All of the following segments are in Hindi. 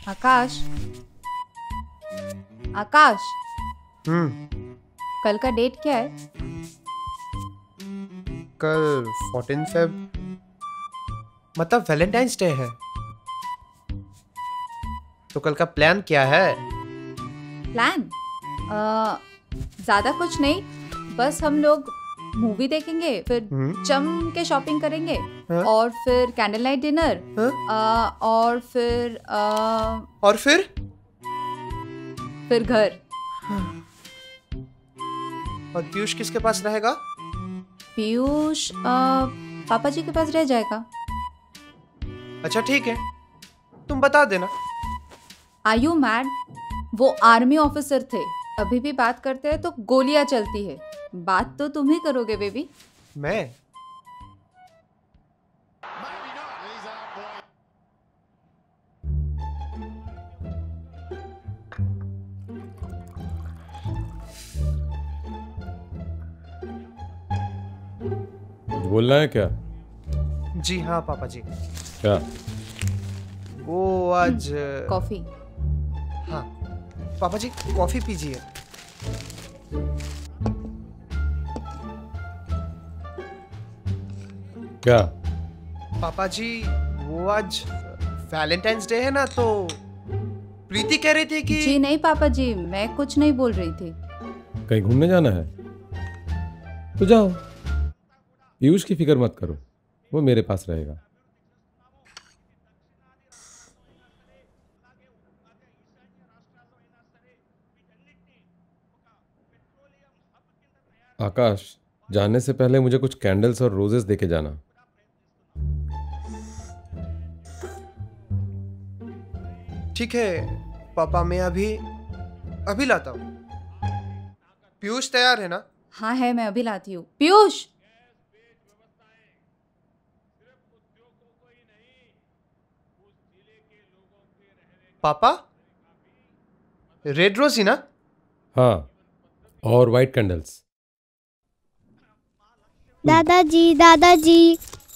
आकाश, आकाश, कल का डेट क्या है? कल 14 फेब, मतलब वैलेंटाइंस डे है। तो कल का प्लान क्या है? प्लान ज्यादा कुछ नहीं, बस हम लोग मूवी देखेंगे, फिर जम के शॉपिंग करेंगे, और फिर कैंडल लाइट डिनर, और फिर घर। और पीयूष किसके पास रहेगा? पीयूष पापा जी के पास रह जाएगा। अच्छा ठीक है, तुम बता देना। Are you mad? वो आर्मी ऑफिसर थे, अभी भी बात करते हैं तो गोलियां चलती है। बात तो तुम ही करोगे बेबी। मैं? बोलना है क्या? जी हाँ पापा जी। क्या? वो आज कॉफी। हाँ पापा जी, कॉफी पीजिए। क्या? पापा जी, वो आज वैलेंटाइंस डे है ना, तो प्रीति कह रही थी कि... जी नहीं पापा जी, मैं कुछ नहीं बोल रही थी। कहीं घूमने जाना है तो जाओ, पीयूष की फिक्र मत करो, वो मेरे पास रहेगा। आकाश, जाने से पहले मुझे कुछ कैंडल्स और रोजेस देके जाना। ठीक है पापा, मैं अभी लाता हूँ। पीयूष तैयार है ना? हाँ है, मैं अभी लाती हूँ। पीयूष! पापा, रेड रोज ही ना? हाँ, और वाइट कैंडल्स। दादाजी, दादाजी।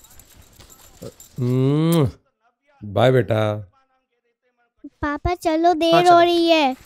बाय बेटा। पापा चलो, देर चलो। हो रही है।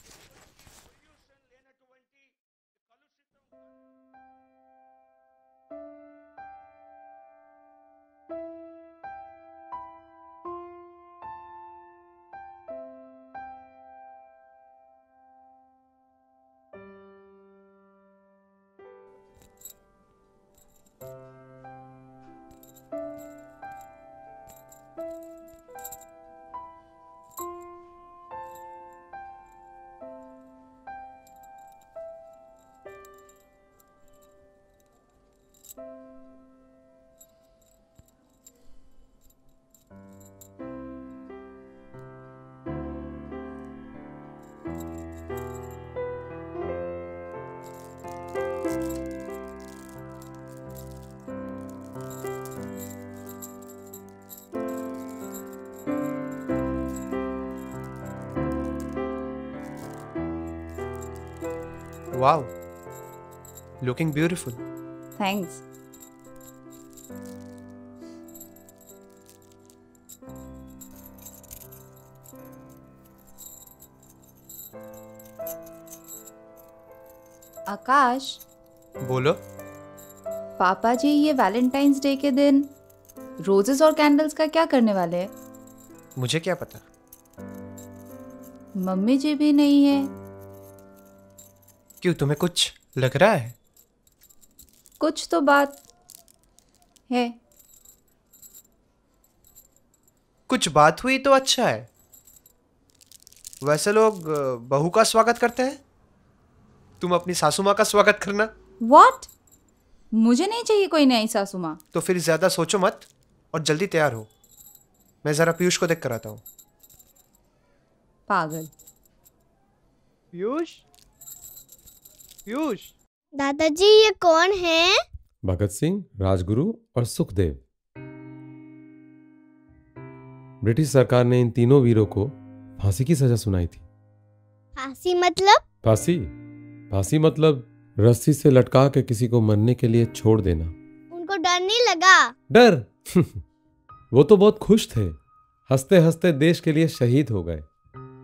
Wow, looking beautiful. Thanks. Akash, बोलो। पापा जी ये वैलेंटाइंस डे के दिन रोजेस और कैंडल्स का क्या करने वाले हैं? मुझे क्या पता। मम्मी जी भी नहीं है। क्यों, तुम्हें कुछ लग रहा है? कुछ तो बात है। कुछ बात हुई तो अच्छा है। वैसे लोग बहू का स्वागत करते हैं, तुम अपनी सासू माँ का स्वागत करना। What? मुझे नहीं चाहिए कोई नई सासू माँ। तो फिर ज्यादा सोचो मत और जल्दी तैयार हो। मैं जरा पीयूष को देख कर आता हूँ। पागल। पीयूष, पीयूष। दादाजी, ये कौन है? भगत सिंह, राजगुरु और सुखदेव। ब्रिटिश सरकार ने इन तीनों वीरों को फांसी की सजा सुनाई थी। फांसी मतलब? फांसी मतलब रस्सी से लटका के किसी को मरने के लिए छोड़ देना। उनको डर नहीं लगा? डर? वो तो बहुत खुश थे, हंसते हंसते देश के लिए शहीद हो गए।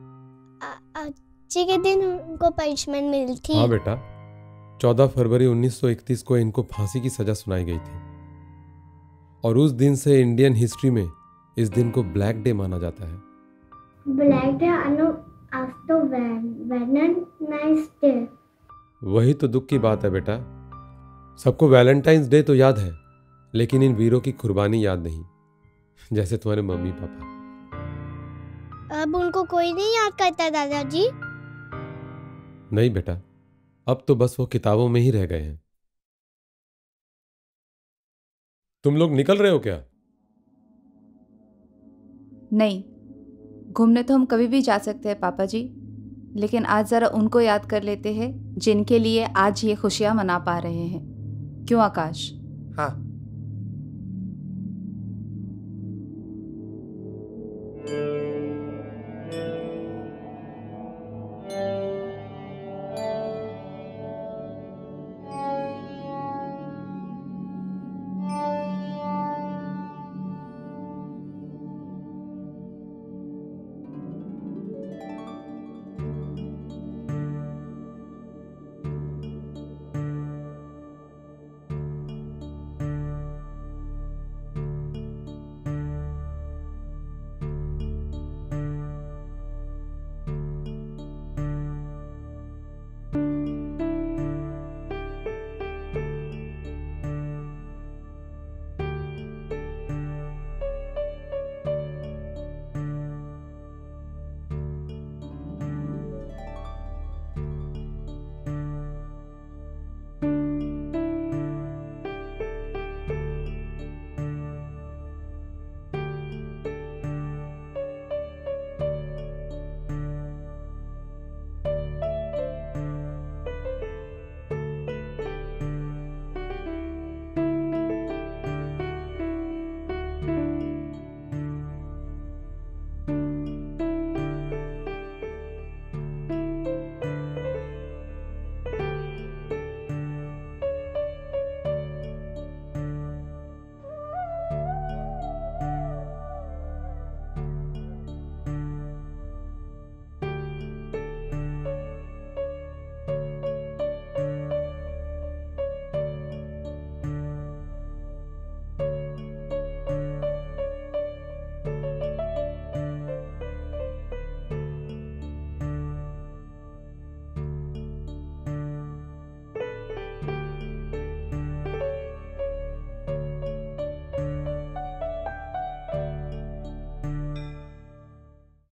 बच्चे के दिन उनको पनिशमेंट मिली थी। हाँ बेटा, 14 फरवरी 1931 को इनको फांसी की सजा सुनाई गई थी और उस दिन से इंडियन हिस्ट्री में इस दिन को ब्लैक डे माना जाता है। Black day after Valentine's day. वही तो दुख की बात है बेटा, सबको वैलेंटाइंस डे तो याद है लेकिन इन वीरों की कुर्बानी याद नहीं, जैसे तुम्हारे मम्मी पापा। अब उनको कोई नहीं याद करता दादाजी? नहीं बेटा, अब तो बस वो किताबों में ही रह गए हैं। तुम लोग निकल रहे हो क्या? नहीं, घूमने तो हम कभी भी जा सकते हैं पापा जी, लेकिन आज जरा उनको याद कर लेते हैं जिनके लिए आज ये खुशियां मना पा रहे हैं। क्यों आकाश? हाँ